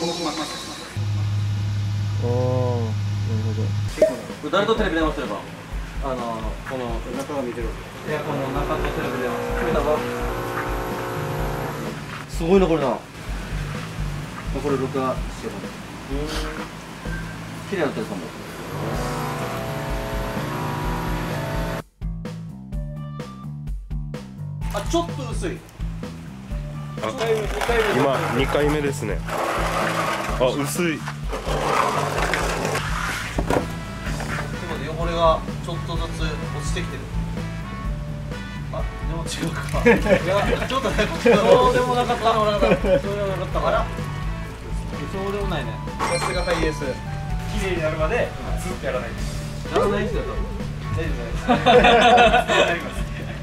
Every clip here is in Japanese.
僕マスクします。 ああ、なるほど。 誰とテレビ電話すればこの中が見てる。 いや、この中とテレビ電話決めたぞ。すごいなこれな。 これ録画してます。 綺麗になってるかも。あ、ちょっと薄い。 あ、今2回目ですね。あ、薄い。 汚れがちょっとずつ落ちてきてる。あ、でも違うか。いや、ちょっとね、そうでもなかった。そうでもなかった。あら、そうでもないね。 さすがハイエース。綺麗になるまでずっとやらないです。 やらないですよ。 大丈夫です。やります。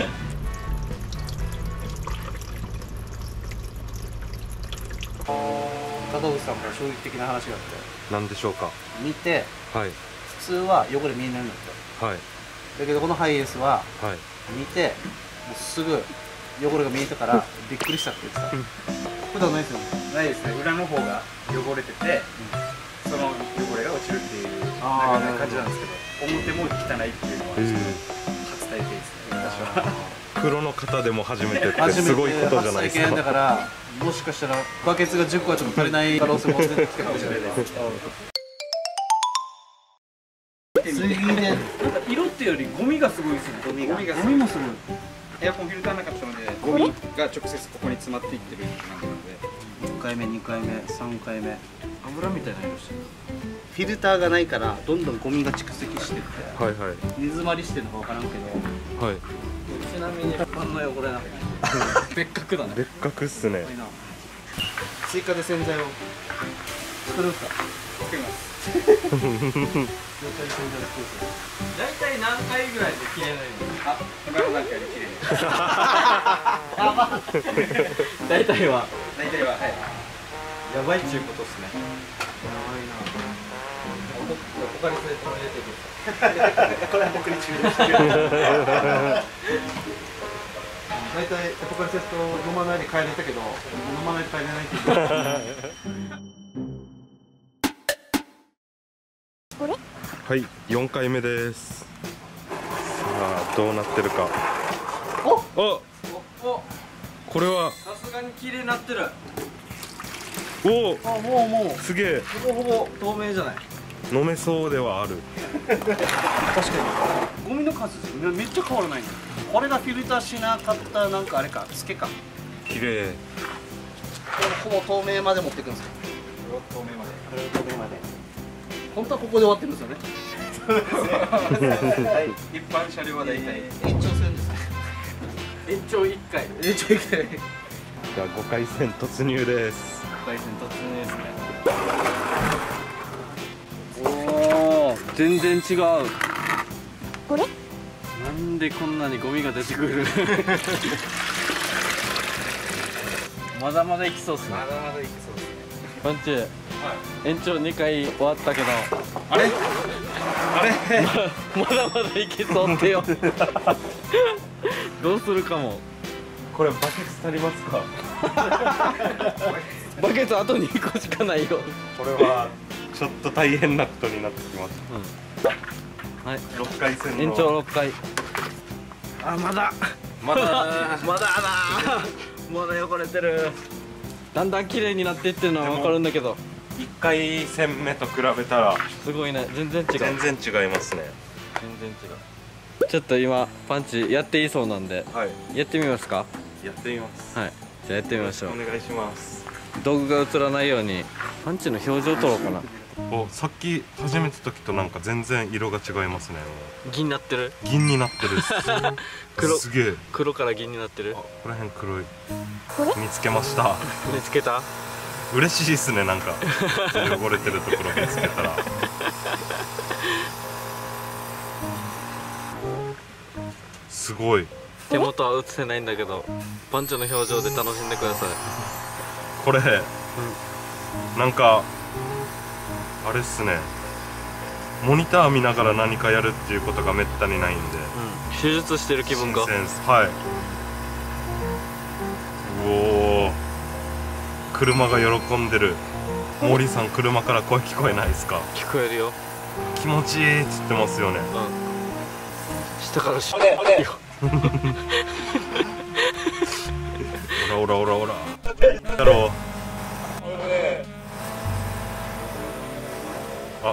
加藤さんから衝撃的な話があって、 なんでしょうか。 見てはい。 普通は汚れ見えないんだって。 はい。 だけどこのハイエースははい。 見てもうすぐ汚れが見えたからびっくりしたって言ってた。普段ないですよね。 ないですね。裏の方が汚れてて、その汚れが落ちるっていうあーなんか感じなんですけど、表も汚いっていうのは初体験ですね。私は。 プロの方でも初めてってすごいことじゃないです初体験だか。 からもしかしたらバケツが10個はちょっと足りない可能性も出てきたかもしれないです。水銀で色っていうよりゴミがすごいですね。ゴミがゴミもすごい。 エアコンフィルターなかったので、ゴミが直接ここに詰まっていってる感じなので。 1回目2回目3回目油みたいな色してる。 フィルターがないからどんどんゴミが蓄積してってはいはい煮詰まりしてるのか分からんけど、 はい。 ちなみにパンの汚れな。別格だね。 別格っすね。 追加で洗剤を作るんすか。 作ります。 大体何回ぐらいで綺麗なあ、今の段階で綺麗に。 大体は大体ははい。 やばいっちゅうことっすね。やばいな。他にそれとも入れていく。 これは僕に注意してる。大体ポカリセット飲まないで帰れたけど飲まないと帰れないって言ってはい、4回目です。さあ、どうなってるか。 おあ、これは、 さすがに綺麗になってる。 おお、 あ、もうすげえ。 ほぼほぼ透明じゃない。 飲めそうではある。 確かにゴミの数めっちゃ変わらないの。これがフィルターしなかったなんかあれかつけか。 綺麗。 ほぼ透明まで持っていくんですか。 透明まで。 透明まで。本当はここで終わってるんですよね。 一般車両は大体延長戦ですね。 延長1回。 延長いけない。 じゃあ5回戦突入です。 回戦突入ですね。おお、全然違う。 これ？ なんでこんなにゴミが出てくる。まだまだいきそうっすね。 まだまだいきそうですね。 パンチ、延長2回終わったけど、 あれ？あれ？ まだまだいきそうってよ。どうするかも。 これバケツ足りますか？ バケツあと2個しかないよ。 これはちょっと大変なことになってきましはい。 た。6回戦の延長6回。あ、まだ。 まだまだな。まだ汚れてる。だんだん綺麗になっていってるのはわかるんだけど。 1回戦目と比べたらすごいね。全然違う。 全然違いますね。 全然違う。ちょっと今パンチやっていいそうなんで、 はい、 やってみますか。 やってみます。 はい。じゃあやってみましょう。 お願いします。 道具が映らないようにパンチの表情撮ろうかな。 お、さっき始めた時となんか全然色が違いますね。 銀になってる。 銀になってる。 黒すげえ。 黒から銀になってる。 ここら辺黒い。見つけました。 見つけた。 嬉しいですね、なんか汚れてるところ見つけたら。すごい。 手元は映せないんだけど、パンチの表情で楽しんでください。 これ、なんかあれっすね、モニター見ながら何かやるっていうことがめったにないんで、 手術してる気分が。 新鮮です。はい。おお、車が喜んでる。 森さん車から声聞こえないですか？ 聞こえるよ。 気持ちいいっつってますよね。 下からし。 オラオラオラオラ。だろう。あ、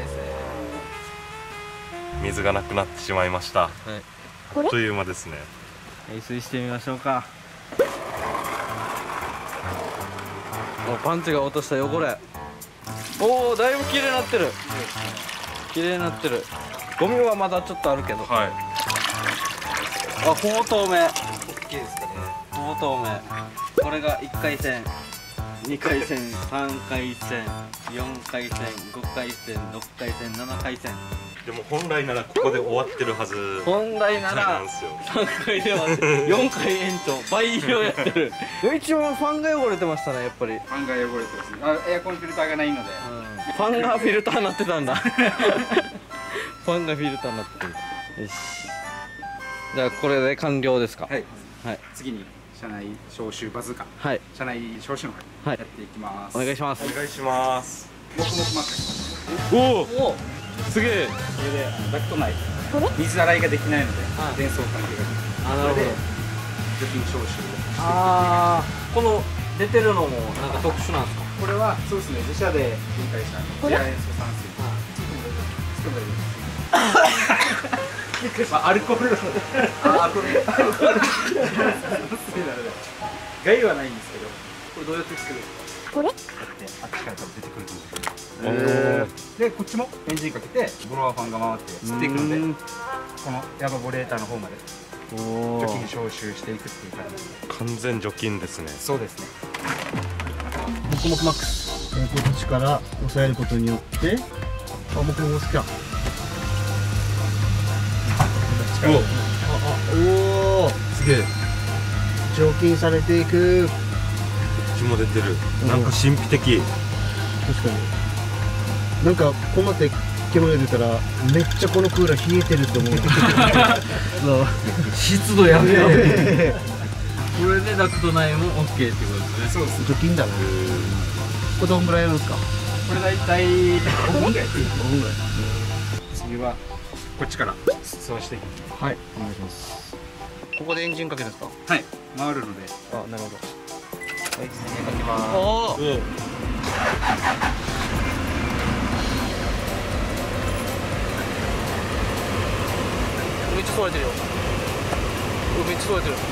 水がなくなってしまいました。あっという間ですね。 冷水してみましょうか。パンチが落とした汚れ。おお、だいぶ綺麗になってる。綺麗になってる。ゴミはまだちょっとあるけど。 はい。 あ、ほぼ透明。大きいですかね。ほぼ透明。これが1回戦、2回戦、3回戦、4回戦、5回戦、6回戦、7回戦。 でも本来ならここで終わってるはず。 本来なら3回では4回延長、倍以上やってる。一番ファンが汚れてましたね、やっぱり。 ファンが汚れてますね。エアコンフィルターがないので。 ファンがフィルターになってたんだ。ファンがフィルターになってる。よし。じゃあこれで完了ですか。 はい。 はい。 次に車内消臭バズーカ。 はい。 車内消臭の方やっていきます。 お願いします。 お願いします。 もくもくマック。 おお。すげえ。 それでダクト内水洗いができないので電装関係が。 あ、なるほど。 除菌消臭を。 ああ、この出てるのもなんか特殊なんですか。 これはそうですね。自社で分解した次亜塩素酸水。アルコール。アルコール。害はないんですけど、これどうやって作るんですか。これ？だってあっちから多分出てくると思う。でこっちもエンジンかけてブロワーファンが回って吸っていくので、このエバボレーターの方まで除菌消臭していくっていう感じですね。 完全除菌ですね。 そうですね。 もくもくマックス。こっちから押さえることによって、あ、もくもく好きだ。おお、すげえ。除菌されていく。 こっちも出てる。なんか神秘的。 確かに。なんかこんなって煙出たらめっちゃこのクーラー冷えてるって思う。 湿度やべえ。これでダクト内も OK ってことですね。 そうですね。 除菌だね。これどんぐらいやるんですか。 これ大体5分ぐらい。 5分ぐらい。 次はこっちからそうしていきます。 はい、お願いします。ここでエンジンかけですか。 はい、回るので。 あ、なるほど。 はい、エンジンかけます。 おお。めっちゃ吸われてるよ。めっちゃ吸われてる。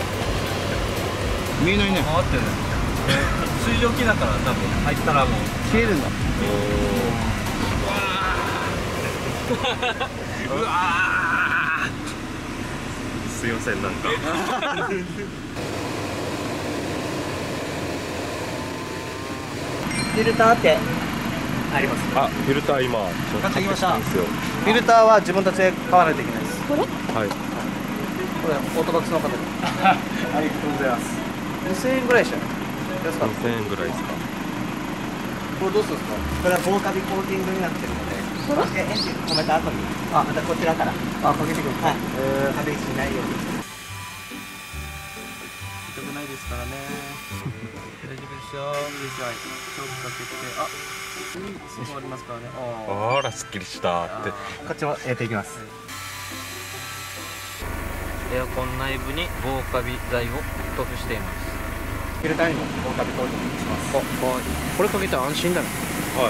見えないね。 回ってる。水蒸気だから多分入ったらもう消えるんだ。 うわー。すいません、なんか。 フィルターってあります。 あ、フィルター今買ってきました。 んですよ。 フィルターは自分たちで買わないといけないです。 これ？ はい。 これオートバックスの方で。 ありがとうございます。 2000円ぐらいでしたね。安かった。 2000円ぐらいですか。 これどうするんですか。 これは防カビコーティングになってるので、 これ？ エンジン止めた後に、またこちらから、 あ、かけてくる。 はい、カビしないように。 痛くないですからね。大丈夫ですよ。いいですよ。ちょっとかけて、あ、そこありますからね。 あら、すっきりしたって。 こっちもやっていきます。 エアコン内部に防カビ剤を塗布しています。 フィルターにも防カビコーティングします。 これかけたら安心だね。 はい。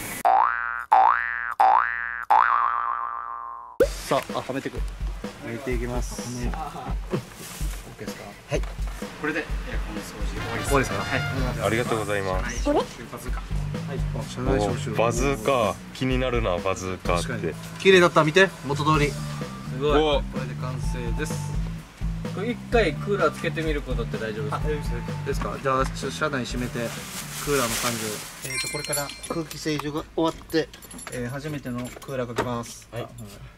さあ、はめていく。 入れていきます。 OK ですか。 はい。 これでエアコンの掃除終わりです。 こうですか。 はい。 ありがとうございます。 これ？ バズーカ。 車内消臭。 バズーカー、気になるな、バズーカーって。 綺麗だった。見て、元通り。 すごい。これで完成です。これ一回クーラーつけてみることって大丈夫ですか。 ですか。じゃあ車内閉めてクーラーの感じを。 これから空気清浄が終わって、初めてのクーラーかけます。 はい。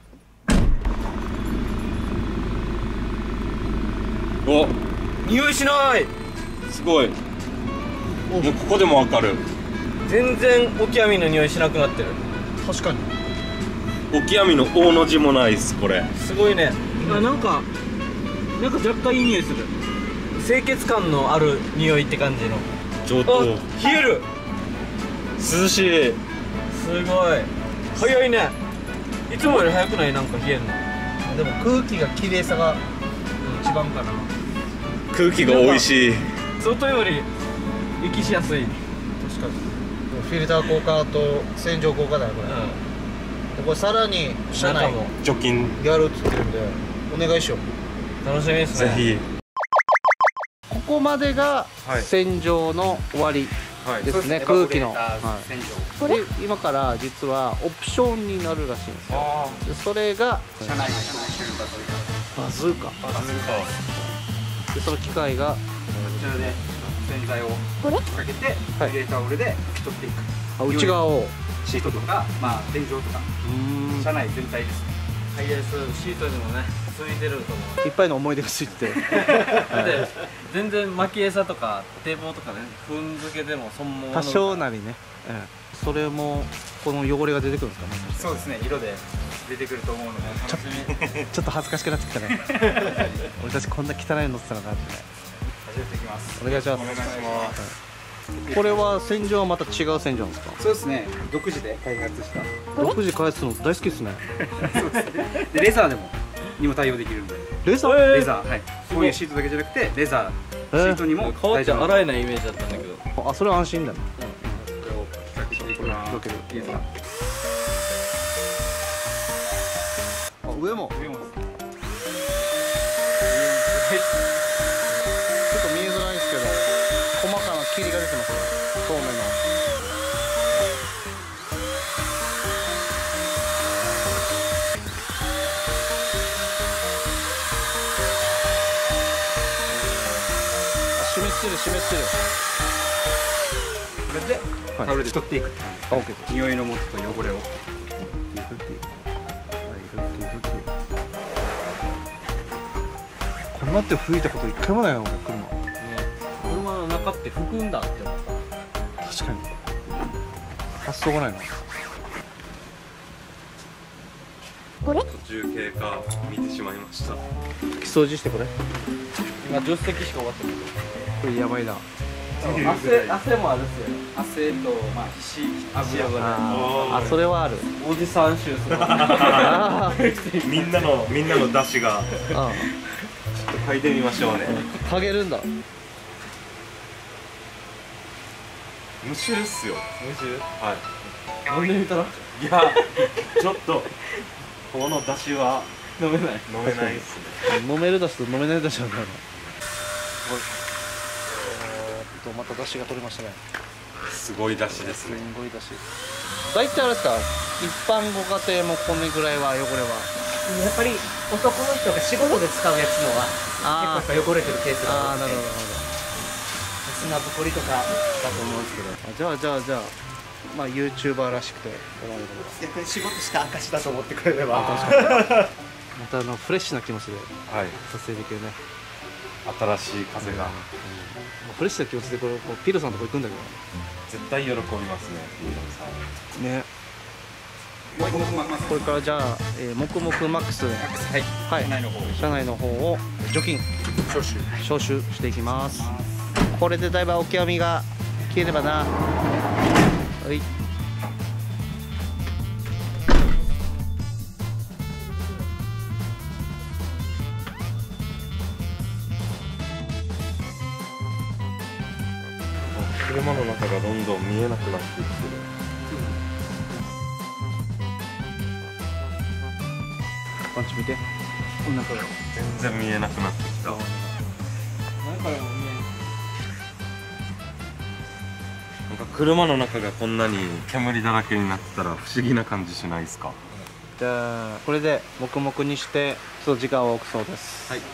お、 匂いしない。 すごい。もうここでもわかる。 全然オキアミの匂いしなくなってる。 確かに。 オキアミの大の字もないっす、これ。 すごいね。なんか若干いい匂いする。清潔感のある匂いって感じの。 上等。 冷える。 涼しい。すごい早いね。いつもより早くない？なんか冷えるの。 でも空気が綺麗さが一番かな。 空気が美味しい。外より息しやすい。 確かにフィルター効果と洗浄効果だよこれ、でこれさらに車内も除菌やるっつってるんでお願いしよう。 楽しみですね。 ぜひ。 ここまでが洗浄の終わりですね、空気の、 洗浄。 これで今から実はオプションになるらしいんですよ。でそれが車内にしてるバズーカ。 バズーカでその機械がこちらで洗剤をこれかけて入れタオルで拭き取っていく。 内側をシートとか、まあ天井とか車内全体ですね。 ハイエースシートにもねついてると思う。 いっぱいの思い出がついててで全然巻き餌とか堤防とかね踏んづけでもそんな多少なりね、それもこの汚れが出てくるんですかね。 そうですね。色で出てくると思うので楽しみ。 ちょっと恥ずかしくなってきたね俺たちこんな汚いの乗ってたのかってね。 始めていきます。 お願いします。 お願いします。 これは洗浄はまた違う洗浄なんですか。 そうですね。独自で開発した。 独自開発するの大好きですね。 そうですね。でレザーでもにも対応できるんで。 レーザー、 レザー、はい。こういうシートだけじゃなくてレザーシートにも顔って大丈夫。 洗えないイメージだったんだけど。 あ、それは安心だね。 これをかけていきます。いいですか。 あ、上も上もです。 ちょっと見えづらいですけど細かな霧が出てますね、透明の。湿ってる湿ってる。 これでタオルで取っていくって感じ。 あ、OK です。 匂いのもとと汚れを。 こんなって吹いたこと一回もないな、俺車。 車の中って拭くんだって思った。 確かに発想がないな。 これ途中経過見てしまいました。 拭き掃除してこれ。 今助手席しか終わってない。 これやばいな。 汗もあるっすよ。 汗とまあ皮脂油あ、それはある。 おじさん臭する。 あみんなの出汁があ、 嗅いでみましょうね。 嗅げるんだ。 無臭っすよ。 無臭。 はい飲んでみたらいやちょっとこの出汁は飲めない。 飲めないっすね。 飲めるだしと飲めないだしなんだよな。また出汁が取れましたね。 すごい出汁ですすね。 ごい出汁。大体あれですか、一般ご家庭もこのぐらいは汚れは。 やっぱり男の人が仕事で使うやつのはあ結構やっぱ汚れてるケースがあ、なる多くて、 ほどなる砂ぼこりとかだと思うんですけど、 ほど。じゃあまあ YouTuber らしくて思われるの逆に仕事した証だと思ってくれれば。 またフレッシュな気持ちではい。 撮影できるね。 新しい風がフレッシュな気持ちでこれピルさんのとこ行くんだけ絶対喜びますね。 どね。これからじゃあ、黙々マックスで、はい、車内の方を除菌消臭していきます。これでだいぶオキアミが消えればな。はい。 車の中がどんどん見えなくなっていってる。 パンチ見て。こんなから。 全然見えなくなってきた。 なんかでもね。 なんか車の中がこんなに煙だらけになってたら不思議な感じしないですか？ じゃあこれで黙々にしてちょっと時間を置くそうです。はい。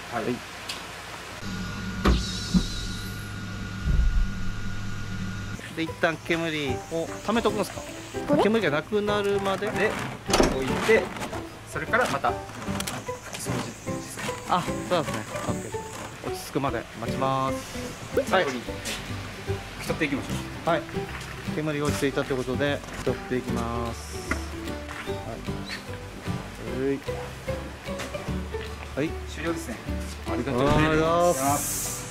で一旦煙を溜めとくんですか？煙がなくなるまでで置いて、それからまた掃除。 あ、そうですね。OK。落ち着くまで待ちます。はい。 最後に拭き取っていきましょう。 はい。煙が落ち着いたということで取っていきます。はい。はい。 終了ですね。 ありがとうございます。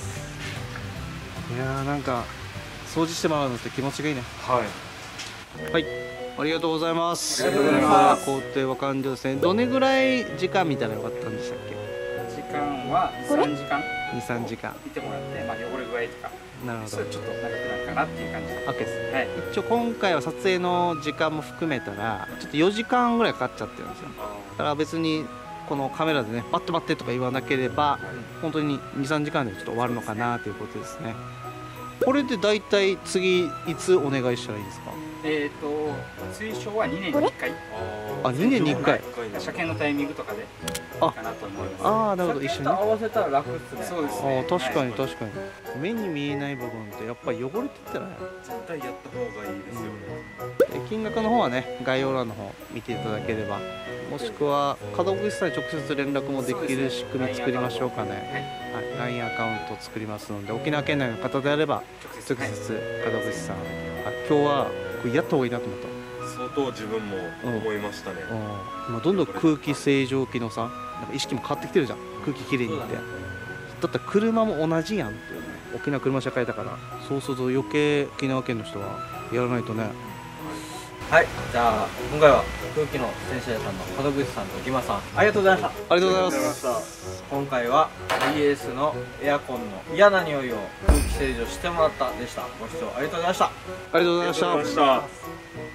いやーなんか掃除してもらうのって気持ちがいいね。 はい。 はい、ありがとうございます。 ありがとうございます。 工程は完了ですね。どれぐらい時間見たらよかったんでしたっ時間は3時間け？2、3時間。 見てもらって、まあ、汚れ具合とかなるほど。 それちょっと長くなるかなっていう感じで。 OK です。 はい、 一応今回は撮影の時間も含めたらちょっと4時間ぐらいかかっちゃってるんですよ。だから別にこのカメラでね待って待ってとか言わなければ本当に 2,3 時間でちょっと終わるのかなということですね。これでだいたい次いつお願いしたらいいですか？ 推奨は2年に1回。 あ、2年に1回。 車検のタイミングとかでいいかなと思います。 ああ、なるほど、一緒にね。 合わせたら楽っすね。 そうですね。 ああ、確かに確かに。目に見えない部分ってやっぱり汚れてたら絶対やった方がいいですよね。 金額の方はね概要欄の方見ていただければ、もしくは門口さんに直接連絡もできる仕組み作りましょうかね。はい、LINE アカウントを作りますので、沖縄県内の方であれば直接門口さん、今日はこれやった方がいいなと思った。 相当自分も思いましたね。 今どんどん空気清浄機のさ、なんか意識も変わってきてるじゃん。空気きれいにって。だったら車も同じやんっていうね。沖縄車社会だから、そうすると余計沖縄県の人はやらないとね。 はい、じゃあ今回は空気の洗車屋さんの門口さんとギマさんありがとうございました。 ありがとうございます。 今回は BS のエアコンの嫌な匂いを空気清浄してもらったでした。ご視聴ありがとうございました。 ありがとうございました。